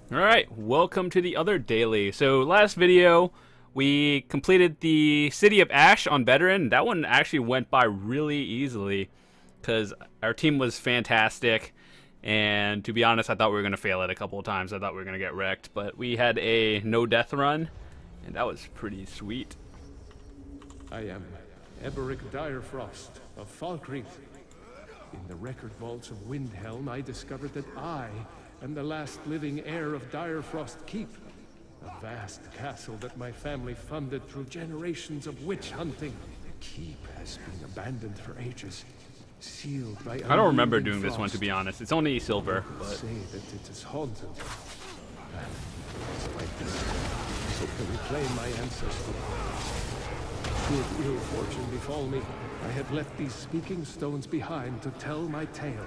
Alright, welcome to the other daily. So last video, we completed the City of Ash on Veteran. That one actually went by really easily because our team was fantastic. And to be honest, I thought we were going to fail it a couple of times. I thought we were going to get wrecked. But we had a no-death run, and that was pretty sweet. I am Eberic Direfrost of Falkreath. In the record vaults of Windhelm, I discovered that I am the last living heir of Direfrost Keep, a vast castle that my family funded through generations of witch hunting. The keep has been abandoned for ages, sealed by I don't remember doing this one, to be honest. It's only silver, but say that it is haunted. Despite this, I hope to reclaim my ancestry. Should ill fortune befall me, I have left these speaking stones behind to tell my tale.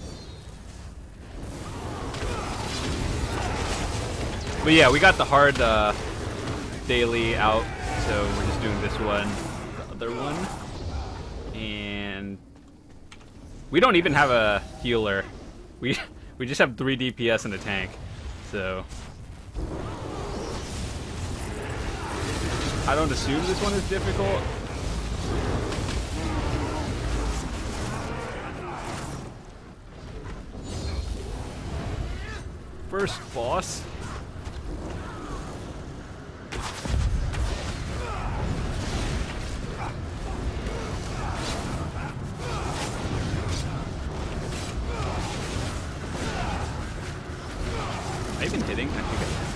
But yeah, we got the hard daily out, so we're just doing this one, the other one, and we don't even have a healer. We just have 3 DPS and a tank, so I don't assume this one is difficult. First boss. Have I been hitting? I think I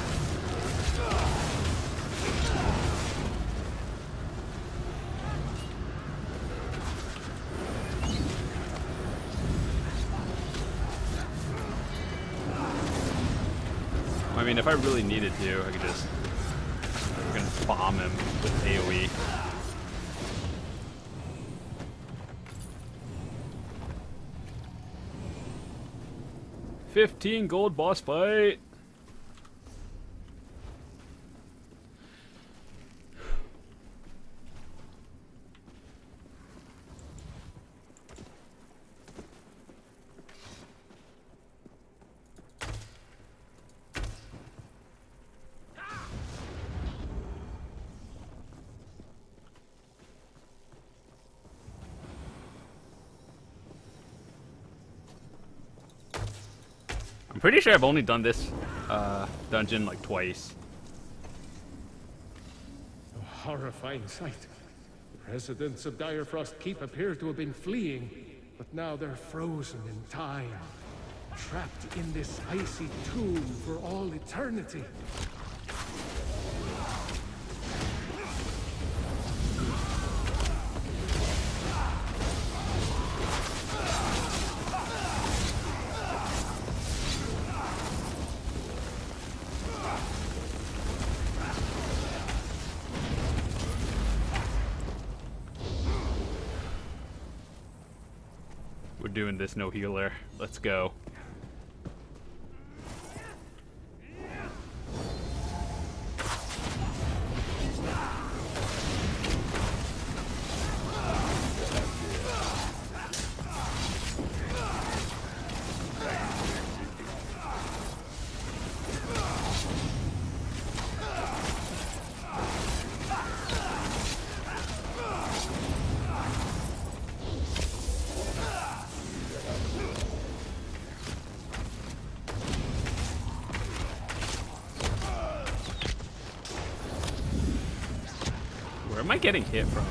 I mean, if I really needed to, I could just freaking bomb him with AoE. $15 gold boss fight. I'm pretty sure I've only done this dungeon like twice. A horrifying sight. The residents of Direfrost Keep appear to have been fleeing, but now they're frozen in time, trapped in this icy tomb for all eternity. We're doing this no healer. Let's go. Where am I getting hit from?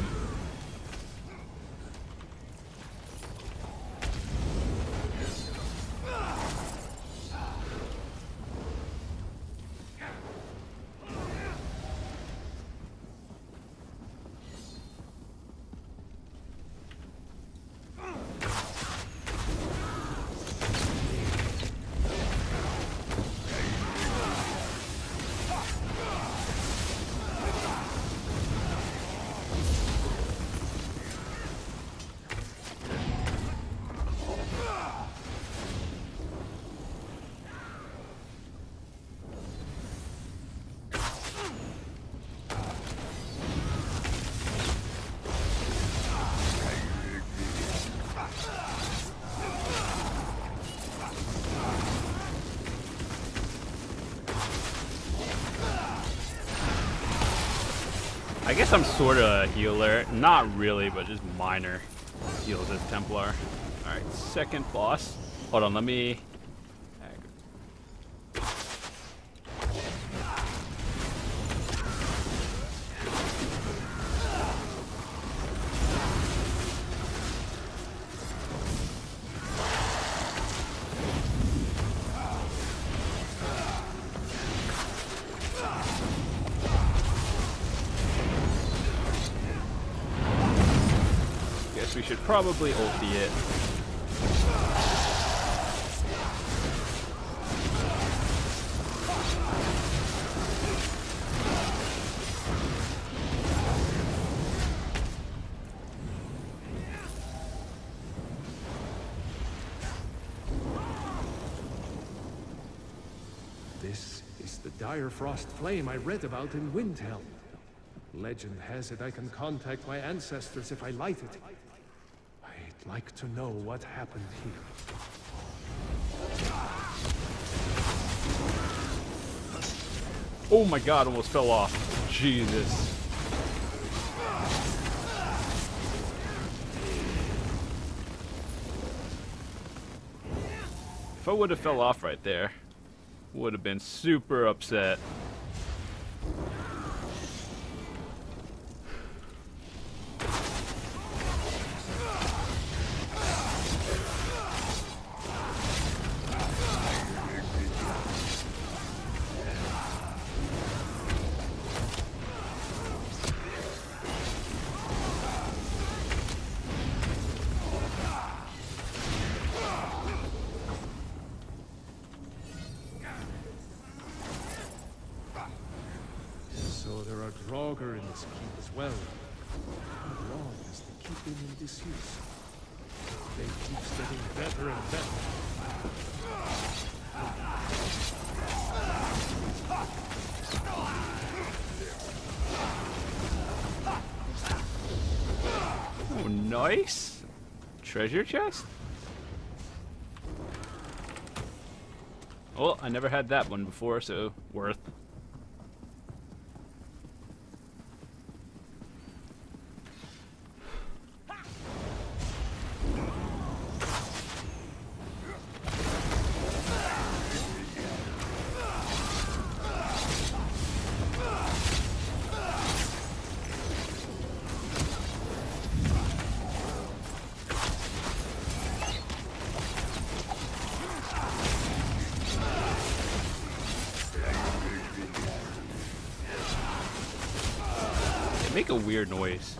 I guess I'm sort of a healer. Not really, but just minor heals as Templar. Alright, second boss. Hold on, let me... We should probably ulti it. This is the Direfrost flame I read about in Windhelm. Legend has it I can contact my ancestors if I light it. I'd like to know what happened here. Oh my god, almost fell off. Jesus. If I would have fell off right there, would have been super upset. So there are Draugr in this keep as well. How long has the keep been in disuse? They keep getting better and better. Oh, nice. Treasure chest? Well, I never had that one before, so worth. Make a weird noise.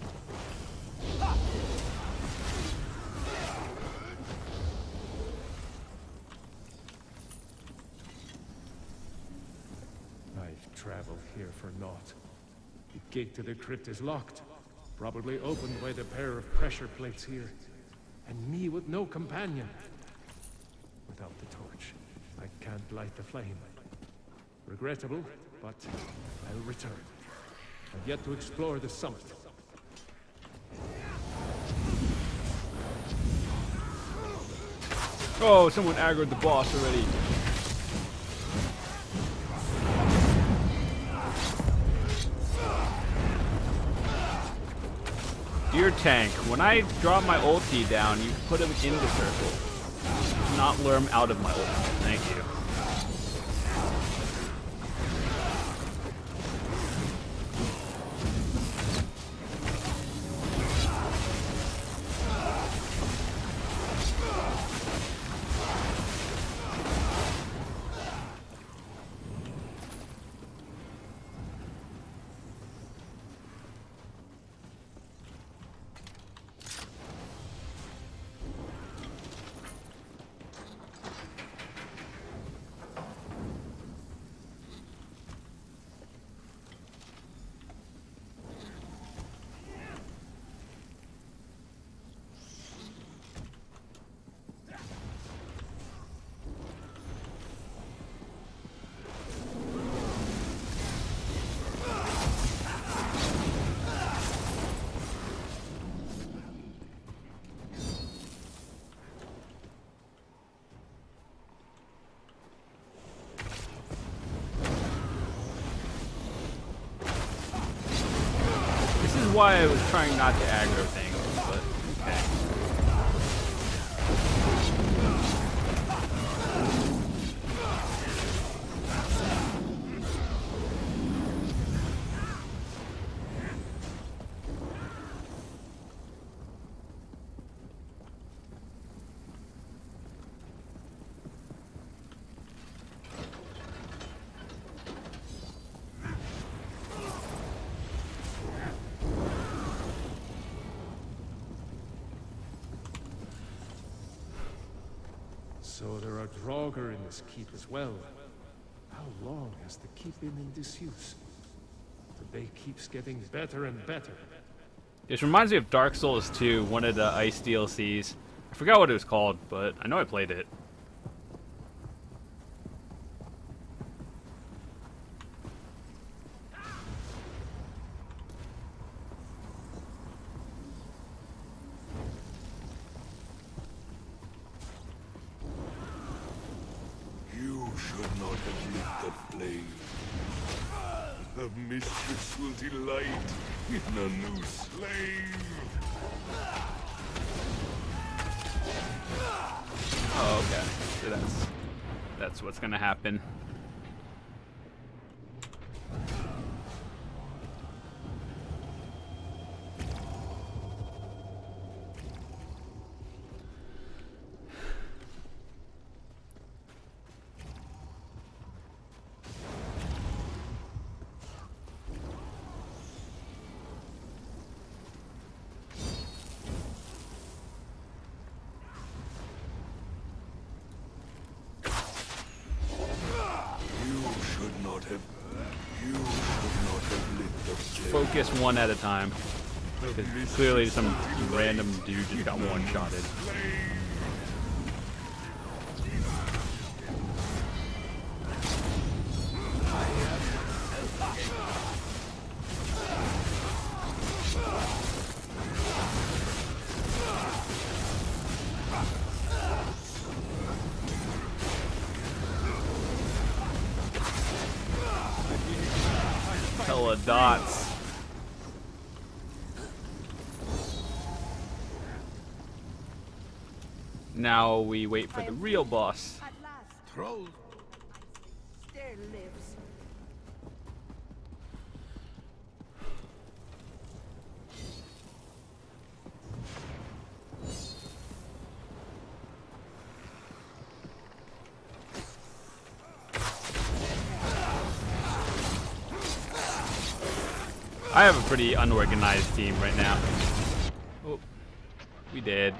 I've traveled here for naught. The gate to the crypt is locked, probably opened by the pair of pressure plates here. And me with no companion. Without the torch, I can't light the flame. Regrettable, but I'll return. I've yet to explore the summit. Oh, someone aggroed the boss already. Dear tank, when I drop my ulti down, you put him in the circle. Do not lure him out of my ulti. Thank you. is why I was trying not to aggro things, but okay. So there are Draugr in this keep as well. How long has the keep been in disuse? The bay keeps getting better and better. This reminds me of Dark Souls 2, one of the Ice DLCs. I forgot what it was called, but I know I played it. You should not have lit the flame. The mistress will delight in a new slave. Oh, okay. So that's what's gonna happen. Focus one at a time. Because clearly some random dude just got one-shotted. Hella dots. Now we wait for the real boss. At last, Troll. there lives. I have a pretty unorganized team right now. Oh, we did.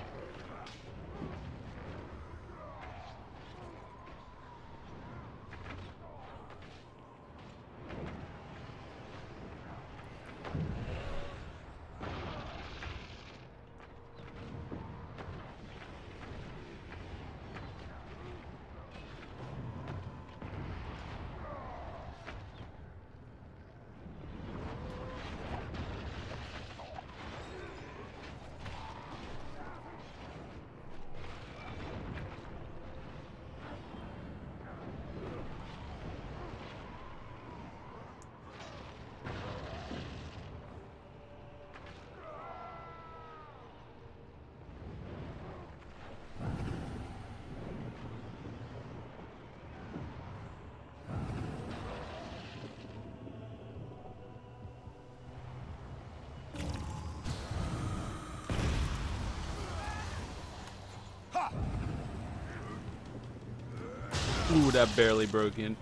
Ooh, that barely broke in.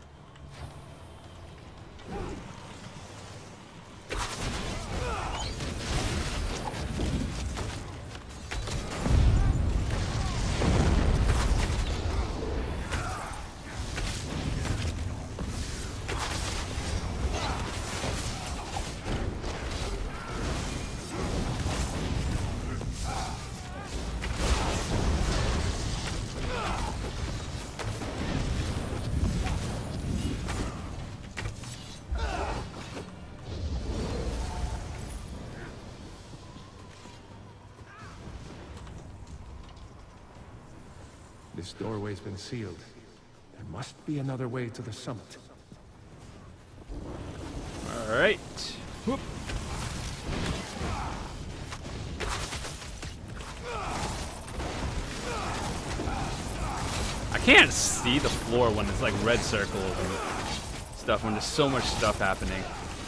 This doorway's been sealed. There must be another way to the summit. All right. Whoop. can't see the floor when it's like red circles and stuff, when there's so much stuff happening.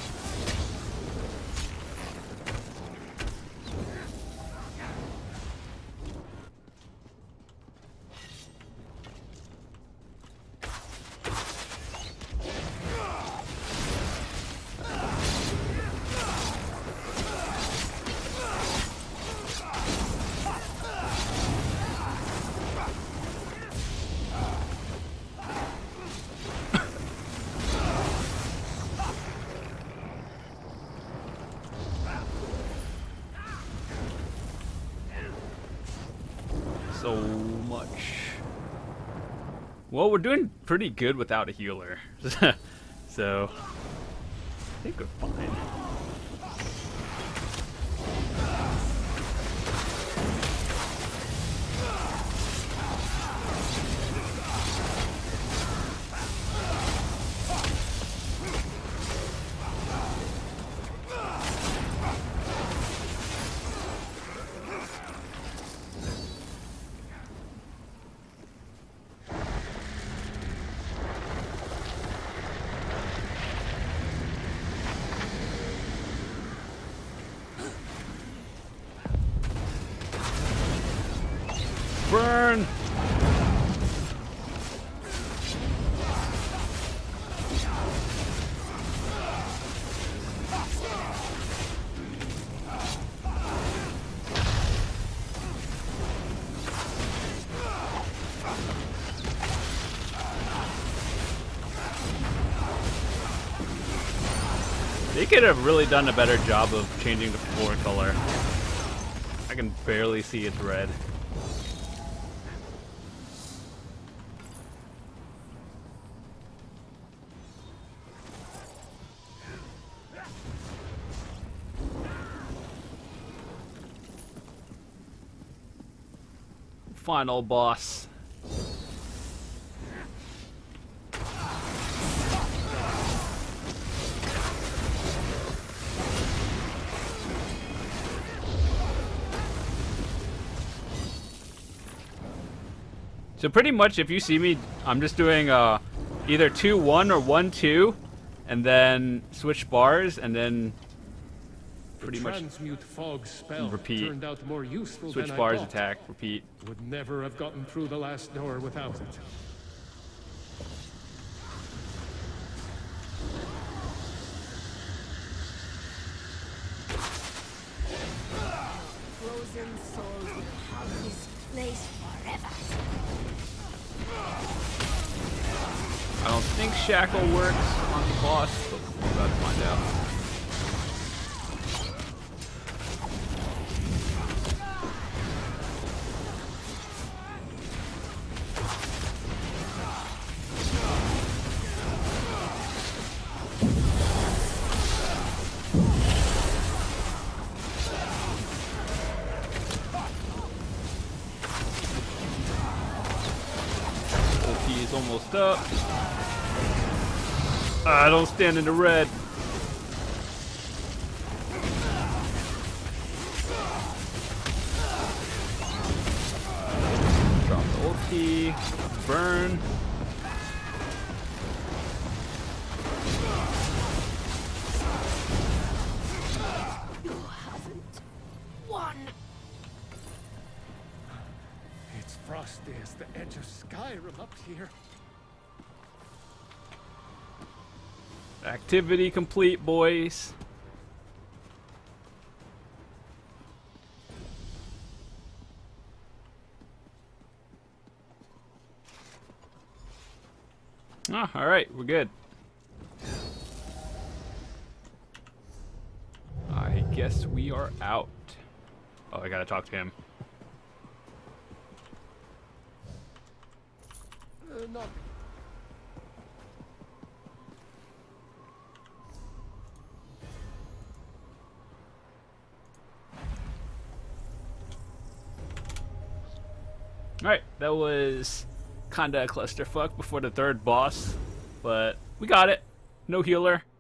So much. Well, we're doing pretty good without a healer. So, I think we're fine. Burn! They could have really done a better job of changing the floor color. I can barely see it's red. Final boss. So pretty much if you see me, I'm just doing either 2-1 or 1-2 and then switch bars and then pretty much transmute fog spell repeat. Turned out more useful Switch than bars, I thought. attack, repeat. Would never have gotten through the last door without it. Frozen souls will haunt this place forever. I don't think Shackle works on the boss, but we're about to find out. Ulti is almost up. I don't stand in the red. Drop the ulti. Burn. You haven't won. It's frosty as the edge of Skyrim up here. Activity complete, boys. Ah, all right, we're good. I guess we are out. Oh, I gotta talk to him. Not Alright, that was kinda a clusterfuck before the third boss, but we got it. No healer.